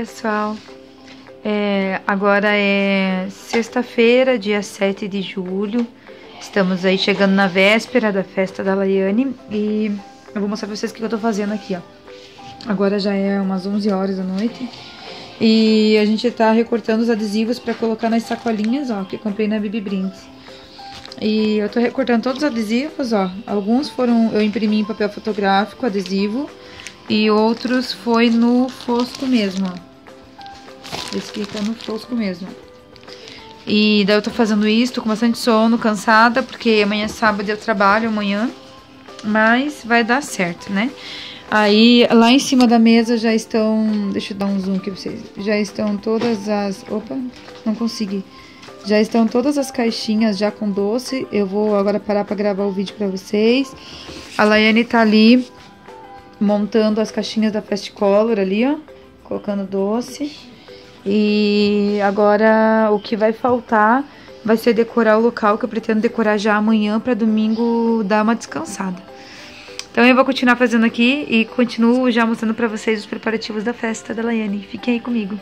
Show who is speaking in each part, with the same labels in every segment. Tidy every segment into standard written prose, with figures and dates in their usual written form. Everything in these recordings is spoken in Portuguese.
Speaker 1: pessoal, agora é sexta-feira, dia 7 de julho. Estamos aí chegando na véspera da festa da Laiane. E eu vou mostrar pra vocês o que eu tô fazendo aqui, ó. Agora já é umas 11 horas da noite. E a gente tá recortando os adesivos pra colocar nas sacolinhas, ó, que eu comprei na Bibi Brindes. E eu tô recortando todos os adesivos, ó. Alguns foram, eu imprimi em papel fotográfico, adesivo. E outros foi no fosco mesmo, ó. Esse aqui tá no fosco mesmo. E daí eu tô fazendo isso, tô com bastante sono, cansada, porque amanhã é sábado eu trabalho amanhã. Mas vai dar certo, né? Aí, lá em cima da mesa já estão... Deixa eu dar um zoom aqui pra vocês. Já estão todas as... Opa, não consegui. Já estão todas as caixinhas já com doce. Eu vou agora parar pra gravar o vídeo pra vocês. A Laiane tá ali montando as caixinhas da Fast Color ali, ó. Colocando doce. E agora o que vai faltar vai ser decorar o local, que eu pretendo decorar já amanhã pra domingo dar uma descansada. Então eu vou continuar fazendo aqui e continuo já mostrando pra vocês os preparativos da festa da Laiane. Fiquem aí comigo.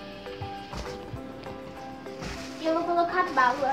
Speaker 2: Eu vou colocar bala.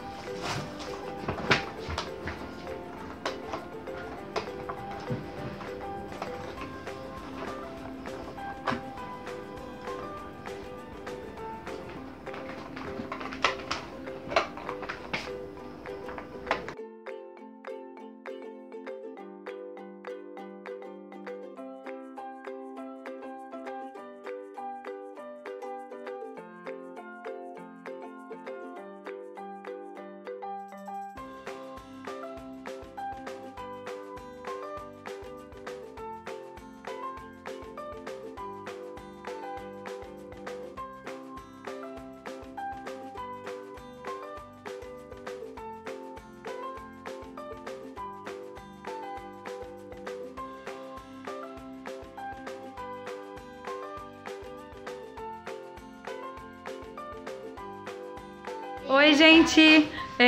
Speaker 1: Oi, gente!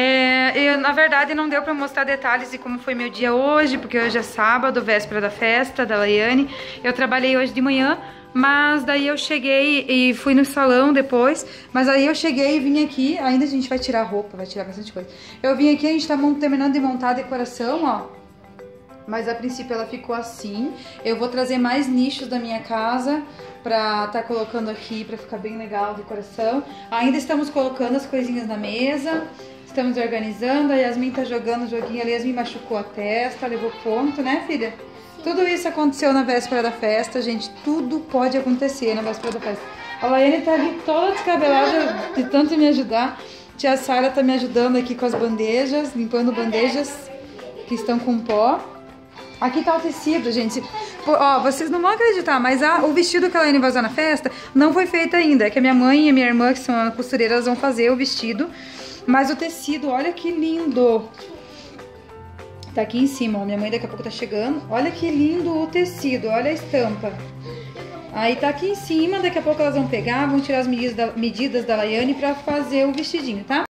Speaker 1: Na verdade não deu pra mostrar detalhes de como foi meu dia hoje, porque hoje é sábado, véspera da festa da Laiane. Eu trabalhei hoje de manhã, mas daí eu cheguei e fui no salão depois. Mas aí eu cheguei e vim aqui, ainda a gente vai tirar roupa, vai tirar bastante coisa. Eu vim aqui, a gente tá terminando de montar a decoração, ó. Mas a princípio ela ficou assim. Eu vou trazer mais nichos da minha casa pra tá colocando aqui, pra ficar bem legal a decoração. Ainda estamos colocando as coisinhas na mesa, estamos organizando. A Yasmin tá jogando o joguinho ali, a Yasmin machucou a testa, levou ponto, né, filha? Sim. Tudo isso aconteceu na véspera da festa, gente. Tudo pode acontecer na véspera da festa. A Laiane tá ali toda descabelada de tanto me ajudar. Tia Sara tá me ajudando aqui com as bandejas, limpando bandejas que estão com pó. Aqui tá o tecido, gente. Ó, vocês não vão acreditar, mas o vestido que a Laiane vai usar na festa não foi feito ainda. É que a minha mãe e a minha irmã, que são a costureira, elas vão fazer o vestido. Mas o tecido, olha que lindo. Tá aqui em cima, ó. Minha mãe daqui a pouco tá chegando. Olha que lindo o tecido, olha a estampa. Aí tá aqui em cima, daqui a pouco elas vão pegar, vão tirar as medidas da Laiane pra fazer o vestidinho, tá?